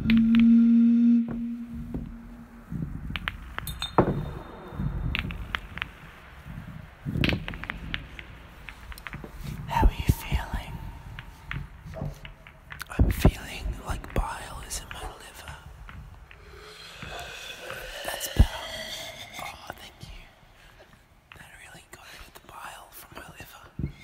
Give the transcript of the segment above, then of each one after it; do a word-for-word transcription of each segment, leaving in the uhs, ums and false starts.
How are you feeling? I'm feeling like bile is in my liver. That's better. Oh, thank you. That really got rid of the bile from my liver.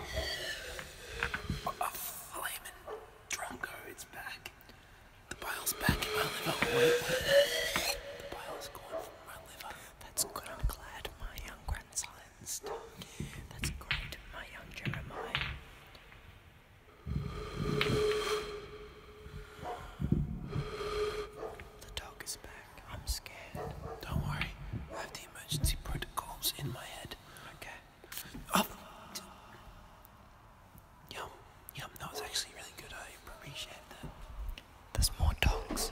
Oh, flaming Drunko, it's back. The bile's back in my liver. Wait, wait. The bile is gone from my liver. That's good. I'm glad my young grandson's done. That's great, my young Jeremiah. The dog is back. I'm scared. Don't worry. I have the emergency protocols in my head. Okay. Oh! Yum. Yum. That was actually really good. I appreciate that. There's more dogs.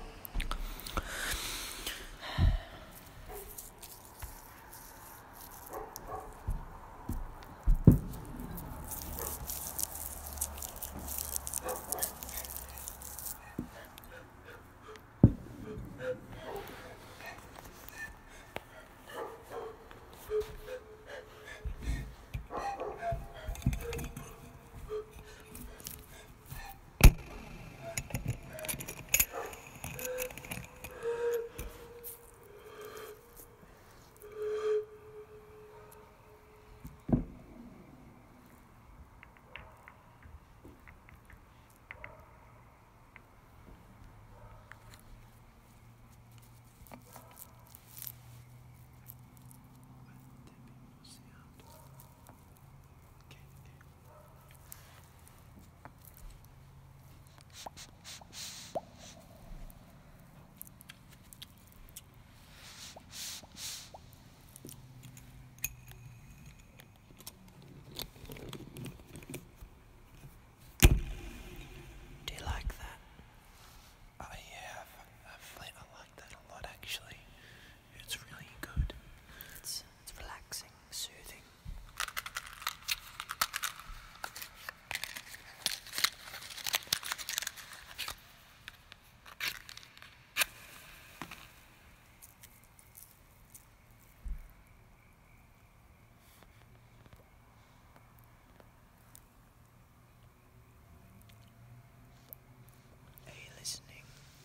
Do you like that? Oh yeah, I, I, I like that a lot actually. It's really good. It's, it's relaxing, soothing. Are you listening?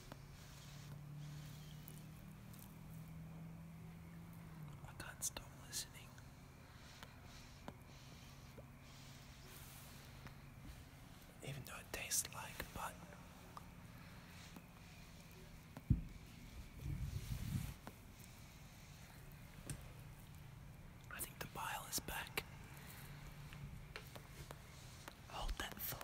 I can't stop listening. Even though it tastes like butt. I think the bile is back. Hold that thought.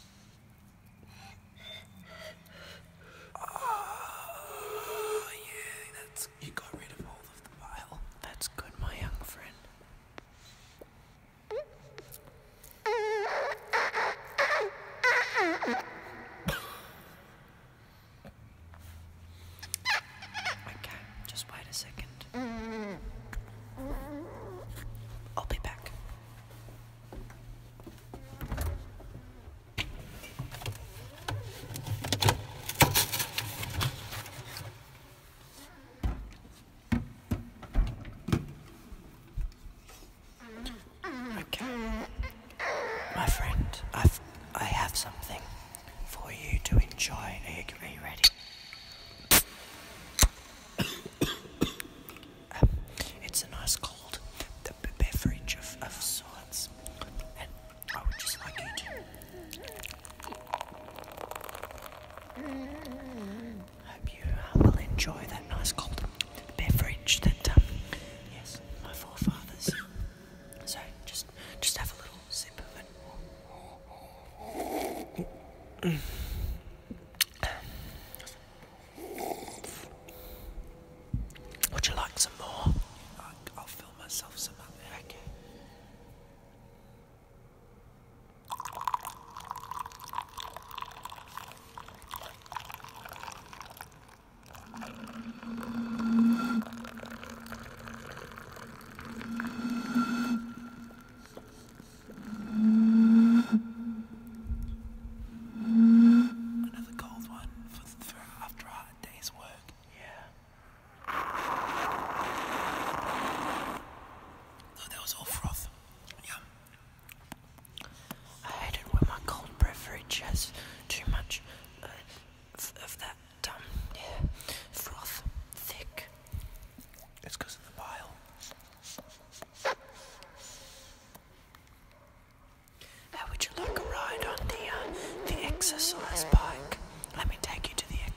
Oh, yeah, that's, you got rid of all of the bile. That's good, my young friend. Okay, just wait a second. I'll be back. Okay. My friend, I've I have something for you to enjoy. Are you, are you ready? um, it's a nice cold the b- beverage of, of sorts, and I would just like you to. Hope you uh, will enjoy that nice cold beverage that um, yes, my forefathers. So just just have a little sip of it. Would you like some more? I'll, I'll fill myself some up. Okay. Another cold one for, for after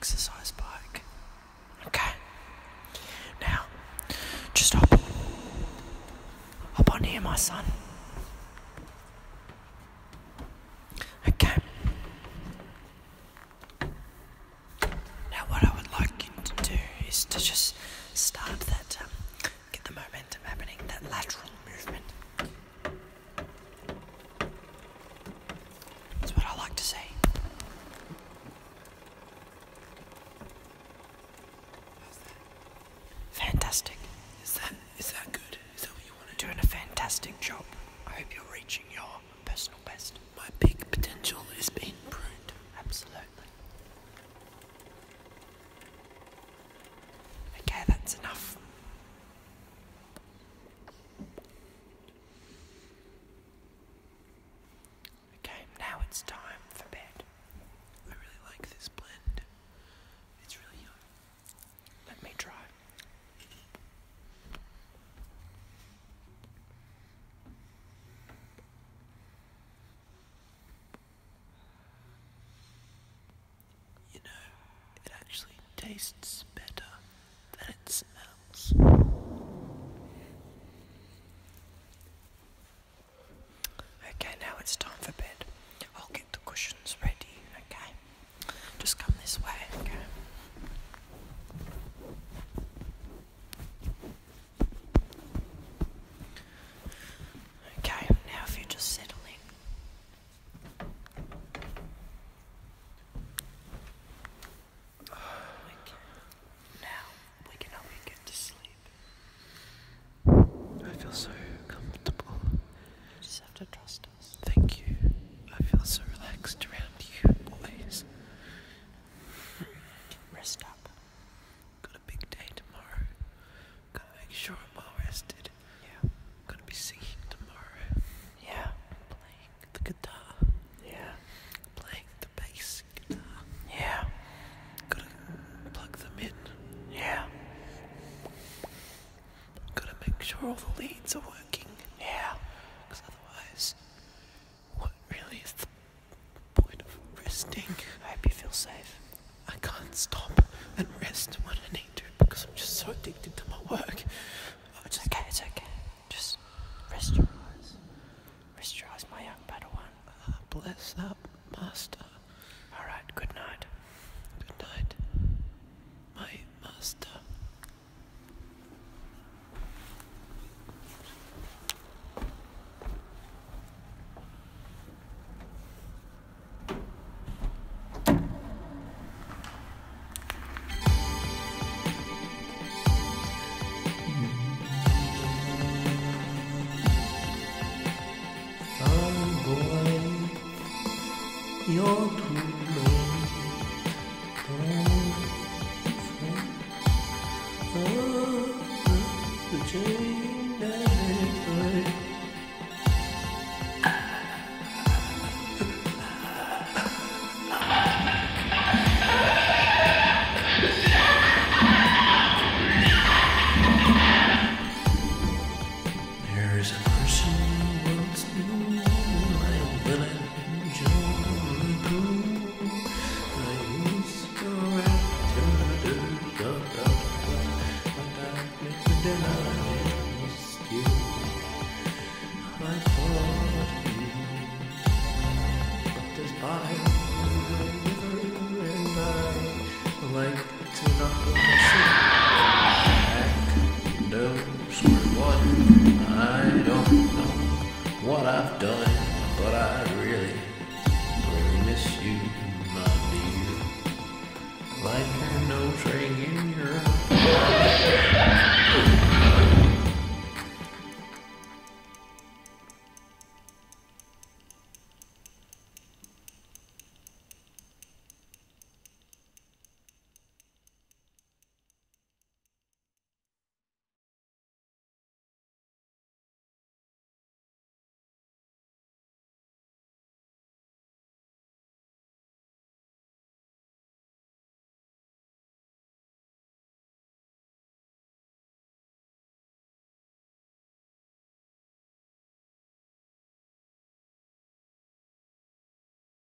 exercise bike. Okay. Now, just hop, hop on here, my son. Okay. Now, what I would like you to do is to just start that, um, get the momentum happening, that lateral movement. That's what I like to see. Fantastic. Is that is that good? Is that what you want to do? Doing a fantastic job. I hope you're reaching your personal best. My peak potential is being pruned. Absolutely. Okay, that's enough. Okay, now it's time for bed. I really like this blend. It's really young. Let me try. You know, it actually tastes better than it smells. Okay, now it's time for bed. I'll get the cushions ready, okay? Just come this way, okay? Okay, now if you just settle in. Okay. Now we can help you get to sleep. I feel so comfortable. You just have to trust us. Thank you. I feel so relaxed around you, boys. Rest up. Got a big day tomorrow. Gotta make sure I'm well rested. Yeah. Gonna be singing tomorrow. Yeah. Playing the guitar. Yeah. Playing the bass guitar. Yeah. Gotta plug them in. Yeah. Gotta make sure all the leads are working. Yeah. Because otherwise, what really is the point of resting? I hope you feel safe. I can't stop and rest when I need to because I'm just so addicted to my work. I It's just okay, it's okay. Just rest your eyes. Rest your eyes, my young Padawan. uh, bless up, master. Alright, good night. Good night, my master. You're too late. Oh, the chain that they fight. There's a person who once knew my villain Johnny Cool. I used to rap till I did shut up, but I admit that I missed you. I thought you, but there's fire in the river, and I like to knock on the back. No, square one. I don't know what I've done, but I really, really miss you, my dear. Like you're no train